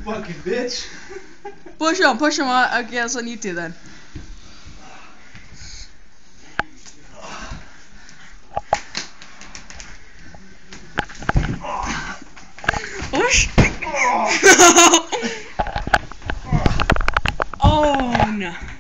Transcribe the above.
Fucking bitch. Push him. I guess I need to then. Push. Oh no.